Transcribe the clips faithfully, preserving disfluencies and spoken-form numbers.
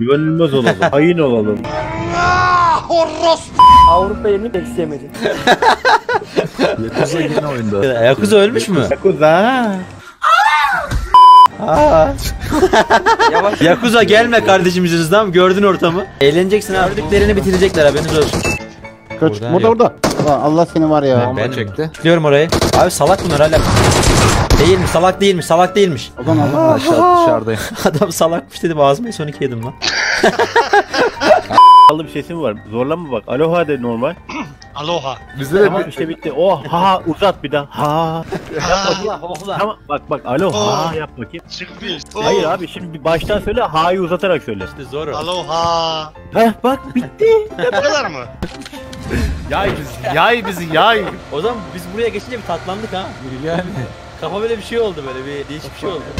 güvenilmez olalım. Hain olalım. Avrupa yerini pek sevmedi. Yakuza yine oyunda. Yakuza ölmüş mü? Yakuza. Yavaş. Yakuza gelme kardeşim yüzünüzden, gördün ortamı. Eğleneceksin abi. Gördüklerini bitirecekler, haberiniz olsun. Kaç. Burada Burada yok. burada. Ulan Allah seni var ya. Bomba Ben çekti. Biliyorum orayı. Abi salak bunlar hala. Değilmiş, salak değilmiş, salak değilmiş. Adam Allah. Aşağı dışarıdayım. Adam salakmış dedim, ağzıma son iki yedim lan. Allı bir sesim var. Zorlama bak. Aloha de normal. Aloha. Bizde de Tamam bir işte bitti. Oh ha uzat bir daha. Ha. Ohla ohla. Tamam bak bak aloha yap bakayım. Çıkmış. Hayır abi şimdi bir baştan söyle ha'yı uzatarak söyle. İşte zor o. Aloha. Heh bak bitti. Bu kadar mı? yay bizi, yay bizi, yay. O zaman biz buraya geçince bir tatlandık ha. Yani. Kafa böyle bir şey oldu, böyle bir değişik bir şey oldu.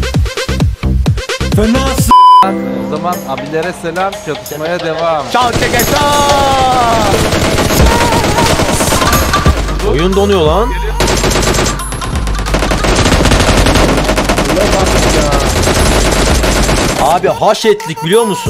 O zaman abilere selam, çatışmaya devam. Çal çeke çal. Oyun donuyor lan. Abi haş ettik biliyor musun?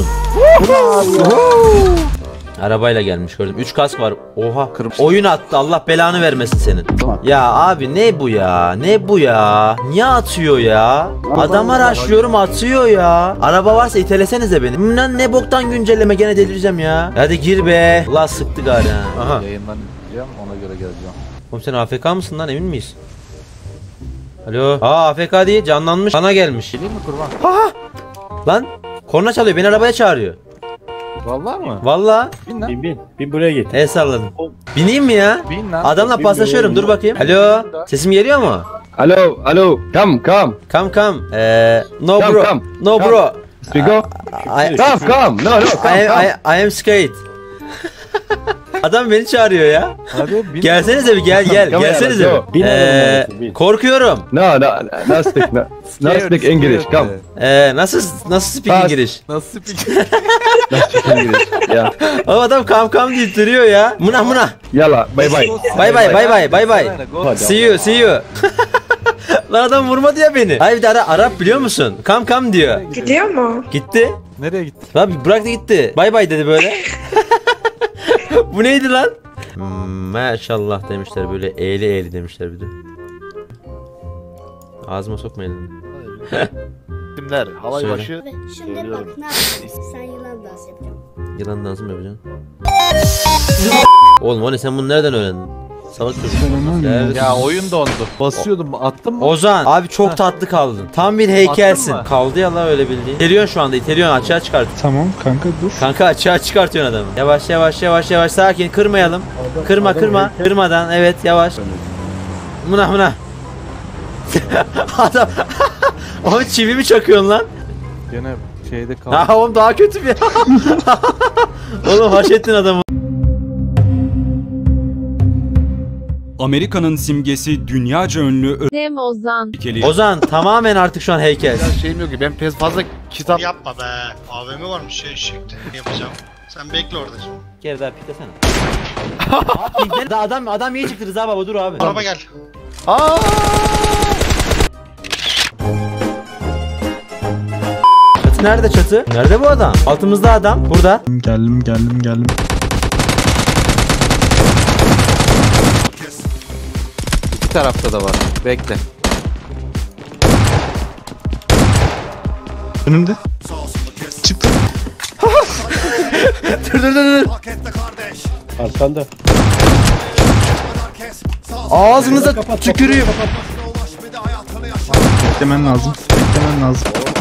Arabayla gelmiş gördüm. üç kask var. Oha. Oyun attı. Allah belanı vermesin senin. Tamam. Ya abi ne bu ya? Ne bu ya? Niye atıyor ya? Adama raşlıyorum atıyor ya. Araba varsa itelesenize beni. Lan ne boktan güncelleme, gene delireceğim ya. Hadi gir be. Allah sıktı gari ha. Aha. Yayından izleyeceğim, ona göre geleceğim. Oğlum sen A F K mısın lan, emin miyiz? Alo. Aa A F K değil, canlanmış. Bana gelmiş. Geleyim mi kurban? Lan korna çalıyor, beni arabaya çağırıyor. Vallahi mı? Vallahi. Bin lan. Bin bin. Bin buraya git. El salladım. Bineyim mi ya? Bin lan. Adamla paslaşıyorum, dur bakayım. Alo. Sesim geliyor mu? Hello, hello, come, come, Come come. Eee no Come, bro. come, No come. bro. we go. I, Come, come, no, no, I, come, I, come. I am scared. Adam beni çağırıyor ya. Hadi bin. Gelsenize bir, gel gel. Come here, Gelsenize let's bir. Bin Eee oğlum, bin. korkuyorum. No, no, no speak, no, no speak English, come. Eee nasıl nasıl speak Fast. English? Nasıl bir No speak English, yeah. O adam kam kam deyip duruyor ya. Mına mına. Yalla, bye bye. Bye bye bye bye bye bye. See you see you. Lan adam vurmadı ya beni. Hayır bir de ara, Arap biliyor musun? Kam kam diyor. Gidiyor mu? Gitti. Nereye gitti? Lan bıraktı gitti. Bay bay dedi böyle. Bu neydi lan? Hmm, maşallah demişler, böyle eğli eğli demişler bir de. Ağzıma sokmayın. Kimler? Havay Söyle. başı. Şimdi Söylüyorum. bak ne yapacağız? Sen yılan dansı yapacağım. Yılan dansı mı yapacaksın? Oğlum o ne, sen bunu nereden öğrendin? Salak çocuk. Servis. Ya oyun dondu. Basıyordum, attın mı? Ozan abi çok tatlı kaldın. Tam bir heykelsin. Attın mı? Kaldı ya la öyle bildiğin. İteliyorsun şu anda, iteliyorsun, açığa çıkart. Tamam kanka dur. Kanka açığa çıkartıyorsun adamı. Yavaş yavaş yavaş yavaş, sakin, kırmayalım. Kırma kırma. Kırmadan, evet yavaş. Mına mına. Adam. Oğlum çivi mi çakıyorsun lan? Gene şeyde kaldı. Ha oğlum daha kötü bir. Oğlum haş ettin adamı. Amerika'nın simgesi, dünyaca ünlü Dem Ozan. öykeli Ozan tamamen artık şu an heykel. Ya şeyim yok ki, ben pez fazla kitap... Yapma be. A V M varmış şey şekli. Yapacağım. Sen bekle orada şimdi. Gel daha piklesene. Abi pinkler- Da adam adam iyi çıktı Rıza baba, dur abi. Araba gel. Aa! Çatı nerede çatı? Nerede bu adam? Altımızda adam. Burada. Geldim geldim geldim. İki tarafta da var. Bekle. Önümde. Çıktı. Dur dur dur dur. Arkanda. Ağzınıza tükürüyüm. Beklemen lazım. Beklemen lazım.